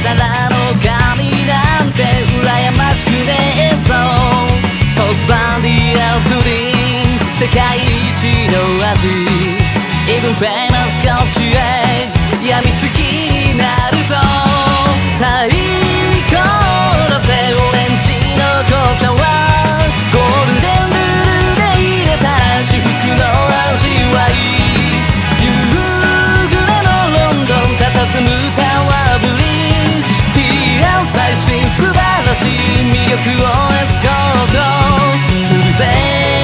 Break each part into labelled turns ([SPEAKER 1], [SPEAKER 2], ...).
[SPEAKER 1] らの髪なんて羨ましくねえぞ。ポスバンディアプリン世界一の味 Even famous こっちへやみつきになるぞ。最高だぜオレンジの紅茶はゴールデンルールで入れた至福の味わい。夕暮れのロンドン佇むタワーブリッジ TR 最新素晴らしい魅力をエスコートするぜ。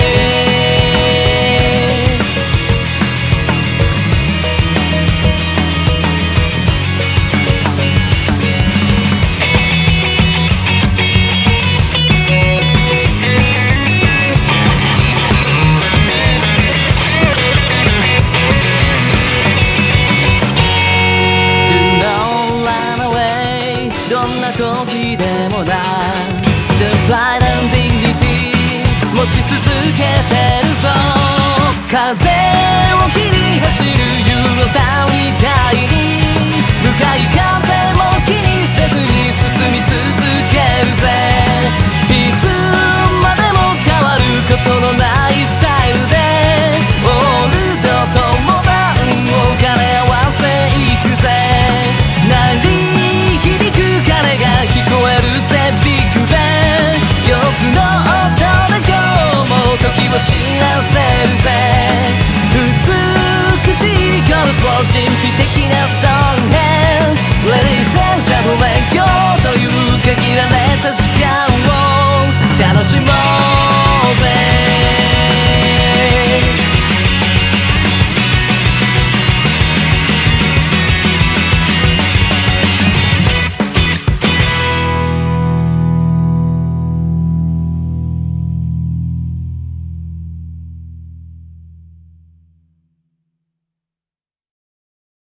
[SPEAKER 1] どんな時でもな The pride and dignity 持ち続けて